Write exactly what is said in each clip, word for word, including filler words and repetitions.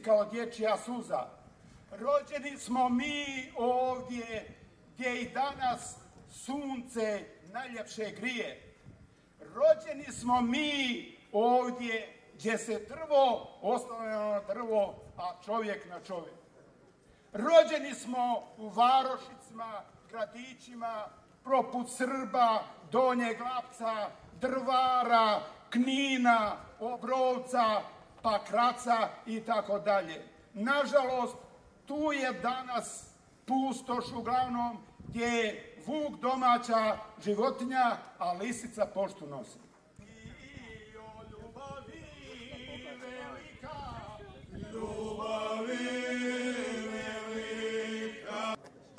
kao dječja suza. Rođeni smo mi ovdje gdje i danas sunce najljepše grije. Rođeni smo mi ovdje gdje se drvo oslanja na drvo, a čovjek na čovjek. Rođeni smo u varošicama, gradićima, poput Srba, Donjeg Lapca, Drvara, Knina, Obrovca, Pakraca i tako dalje. Nažalost, tu je danas pustoš uglavnom gdje je vuk domaća životinja, a lisica poštu nosi. I o ljubavi velika, ljubavi velika.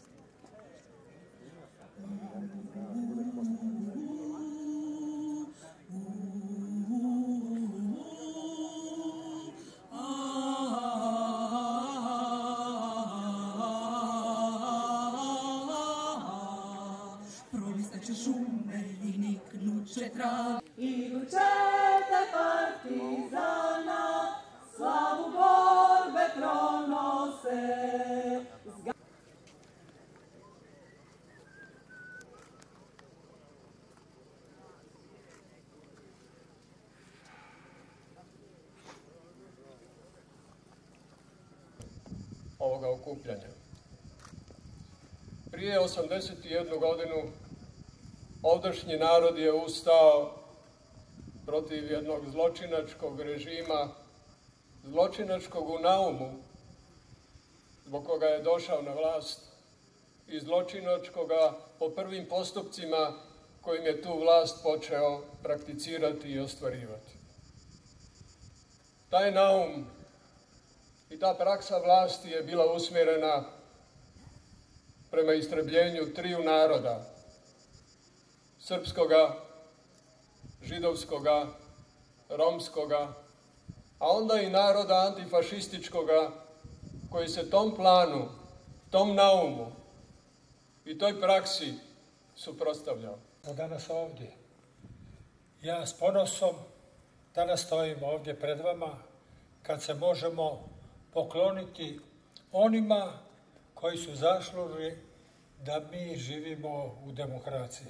Idućete partizana, slavu borbe pronose. Ovoga okupljanja. Prije osamdeset jednu godinu ovdašnji narod je ustao protiv jednog zločinačkog režima, zločinačkog u naumu, zbog koga je došao na vlast, i zločinačkoga po prvim postupcima kojim je tu vlast počeo prakticirati i ostvarivati. Taj naum i ta praksa vlasti je bila usmjerena prema istrebljenju triju naroda, srpskoga, židovskoga, romskoga, a onda i naroda antifašističkoga koji se tom planu, tom naumu i toj praksi suprotstavljao. Danas ovdje. Ja s ponosom danas stojim ovdje pred vama kad se možemo pokloniti onima koji su zaslužili da mi živimo u demokraciji.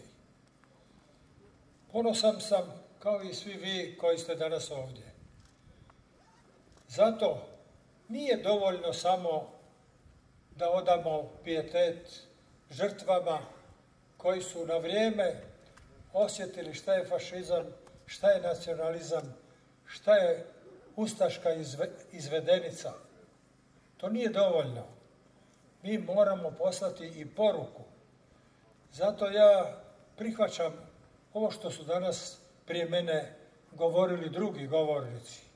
Ponosan sam kao i svi vi koji ste danas ovdje. Zato nije dovoljno samo da odamo pijetet žrtvama koji su na vrijeme osjetili šta je fašizam, šta je nacionalizam, šta je ustaška izvedenica. To nije dovoljno. Mi moramo poslati i poruku. Zato ja prihvaćam ovo što su danas prije mene govorili drugi govornici.